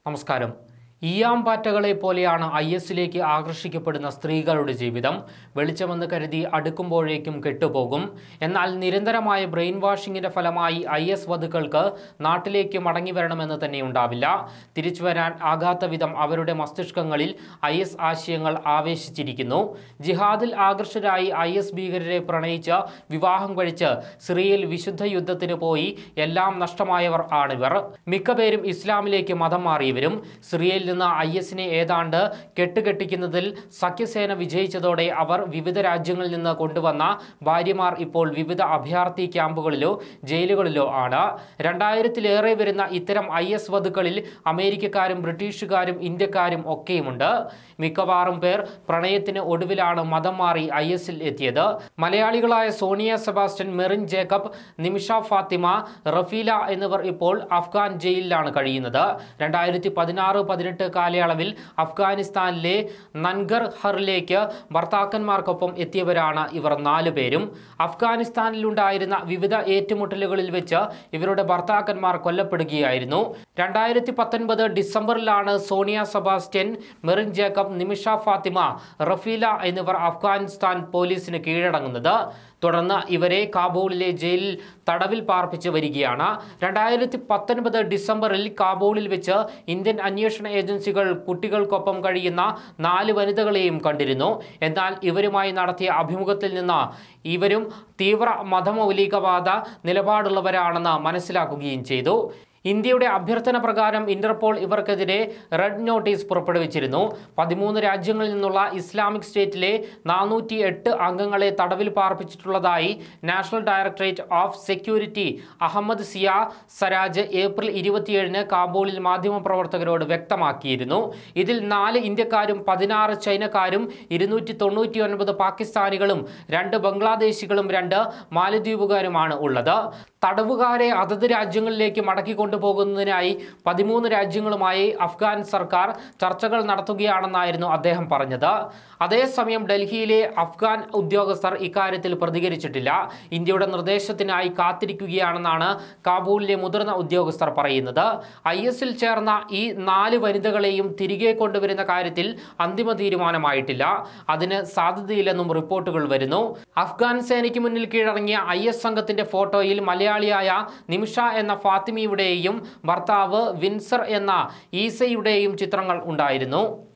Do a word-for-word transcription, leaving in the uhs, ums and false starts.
നമസ്കാരം. ഈയാമ്പാറ്റകളെ പോലെയാണ് ഐ എസിലേക്ക് ആകർഷിക്കപ്പെടുന്ന സ്ത്രീകളുടെ ജീവിതം. വെളിച്ചമെന്ന് കരുതി അടുക്കുമ്പോഴേക്കും കെട്ടുപോകും. എന്നാൽ നിരന്തരമായ ബ്രെയിൻ വാഷിങ്ങിന്റെ ഫലമായി ഐ എസ് വധുക്കൾക്ക് നാട്ടിലേക്ക് മടങ്ങി വരണമെന്ന് തന്നെ ഉണ്ടാവില്ല. തിരിച്ചു വരാൻ ആകാത്ത വിധം അവരുടെ മസ്തിഷ്കങ്ങളിൽ ഐ എസ് ആശയങ്ങൾ ആവേശിച്ചിരിക്കുന്നു. ജിഹാദിൽ ആകർഷരായി ഐ എസ് ഭീകരരെ പ്രണയിച്ച് വിവാഹം കഴിച്ച് സിറിയയിൽ വിശുദ്ധ യുദ്ധത്തിന് പോയി എല്ലാം നഷ്ടമായവർ ആണിവർ. മിക്കപേരും ഇസ്ലാമിലേക്ക് മതം മാറിയവരും. സിറിയയിൽ നിന്ന് ഐ എസിനെ ഏതാണ്ട് കെട്ടുകെട്ടിക്കുന്നതിൽ സഖ്യസേന വിജയിച്ചതോടെ അവർ വിവിധ രാജ്യങ്ങളിൽ നിന്ന് കൊണ്ടുവന്ന ഭാര്യമാർ ഇപ്പോൾ വിവിധ അഭയാർത്ഥി ക്യാമ്പുകളിലോ ജയിലുകളിലോ ആണ്. രണ്ടായിരത്തിലേറെ വരുന്ന ഇത്തരം ഐ എസ് വധുക്കളിൽ അമേരിക്കക്കാരും ബ്രിട്ടീഷുകാരും ഇന്ത്യക്കാരും ഒക്കെയുമുണ്ട്. മിക്കവാറും പേർ പ്രണയത്തിന് ഒടുവിലാണ് മതം മാറി ഐ എസിൽ എത്തിയത്. മലയാളികളായ സോണിയ സെബാസ്റ്റ്യൻ, മെറിൻ ജേക്കബ്, നിമിഷ ഫാത്തിമ, റഫീല എന്നിവർ ഇപ്പോൾ അഫ്ഗാൻ ജയിലിലാണ് കഴിയുന്നത്. രണ്ടായിരത്തി പതിനാറ് പതിനെട്ട് കാലയളവിൽ അഫ്ഗാനിസ്ഥാനിലെ നൻഗർഹറിലേക്ക് ഭർത്താക്കന്മാർക്കൊപ്പം എത്തിയവരാണ് ഇവർ നാലു പേരും. അഫ്ഗാനിസ്ഥാനിലുണ്ടായിരുന്ന വിവിധ ഏറ്റുമുട്ടലുകളിൽ വെച്ച് ഇവരുടെ ഭർത്താക്കന്മാർ കൊല്ലപ്പെടുകയായിരുന്നു. രണ്ടായിരത്തി പത്തൊൻപത് ഡിസംബറിലാണ് സോണിയ സെബാസ്റ്റ്യൻ, മെറിൻ ജേക്കബ്, നിമിഷ ഫാത്തിമ, റഫീല എന്നിവർ അഫ്ഗാനിസ്ഥാൻ പോലീസിന് കീഴടങ്ങുന്നത്. തുടർന്ന് ഇവരെ കാബൂളിലെ ജയിലിൽ തടവിൽ പാർപ്പിച്ച് വരികയാണ്. രണ്ടായിരത്തി പത്തൊൻപത് ഡിസംബറിൽ കാബൂളിൽ വെച്ച് ഇന്ത്യൻ അന്വേഷണ ഏജൻസികൾ കുട്ടികൾക്കൊപ്പം കഴിയുന്ന നാല് വനിതകളെയും കണ്ടിരുന്നു. എന്നാൽ ഇവരുമായി നടത്തിയ അഭിമുഖത്തിൽ നിന്ന് ഇവരും തീവ്ര മതമൗലികവാദ നിലപാടുള്ളവരാണെന്ന് മനസ്സിലാക്കുകയും ചെയ്തു. ഇന്ത്യയുടെ അഭ്യർത്ഥന പ്രകാരം ഇന്റർപോൾ ഇവർക്കെതിരെ റെഡ് നോട്ടീസ് പുറപ്പെടുവിച്ചിരുന്നു. പതിമൂന്ന് രാജ്യങ്ങളിൽ നിന്നുള്ള ഇസ്ലാമിക് സ്റ്റേറ്റിലെ നാനൂറ്റി എട്ട് അംഗങ്ങളെ തടവിൽ പാർപ്പിച്ചിട്ടുള്ളതായി National Directorate of Security Ahmad Zia Saraj April ഇരുപത്തിയേഴിന് കാബൂളിൽ മാധ്യമപ്രവർത്തകരോട് വ്യക്തമാക്കിയിരുന്നു. ഇതിൽ നാല് ഇന്ത്യക്കാരും പതിനാറ് ചൈനക്കാരും ഇരുന്നൂറ്റി തൊണ്ണൂറ്റി ഒൻപത് പാകിസ്ഥാനികളും രണ്ട് ബംഗ്ലാദേശികളും രണ്ട് മാലദ്വീപുകാരുമാണ് ഉള്ളത്. തടവുകാരെ അതത് രാജ്യങ്ങളിലേക്ക് മടക്കിക്കൊണ്ടു പോകുന്നതിനായി പതിമൂന്ന് രാജ്യങ്ങളുമായി അഫ്ഗാൻ സർക്കാർ ചർച്ചകൾ നടത്തുകയാണെന്നായിരുന്നു അദ്ദേഹം പറഞ്ഞത്. അതേസമയം ഡൽഹിയിലെ അഫ്ഗാൻ ഉദ്യോഗസ്ഥർ ഇക്കാര്യത്തിൽ പ്രതികരിച്ചിട്ടില്ല. ഇന്ത്യയുടെ നിർദ്ദേശത്തിനായി കാത്തിരിക്കുകയാണെന്നാണ് കാബൂളിലെ മുതിർന്ന ഉദ്യോഗസ്ഥർ പറയുന്നത്. ഐ എസിൽ ചേർന്ന ഈ നാല് വനിതകളെയും തിരികെ കൊണ്ടുവരുന്ന കാര്യത്തിൽ അന്തിമ തീരുമാനമായിട്ടില്ല. അതിന് സാധ്യതയില്ലെന്നും റിപ്പോർട്ടുകൾ വരുന്നു. അഫ്ഗാൻ സേനയ്ക്ക് മുന്നിൽ കീഴടങ്ങിയ ഐ എസ് സംഘത്തിന്റെ ഫോട്ടോയിൽ മലയാളിയായ നിമിഷ എന്ന ഫാത്തിമയുടെയും ഭർത്താവ് വിൻസർ എന്ന ഈസയുടെയും ചിത്രങ്ങൾ ഉണ്ടായിരുന്നു.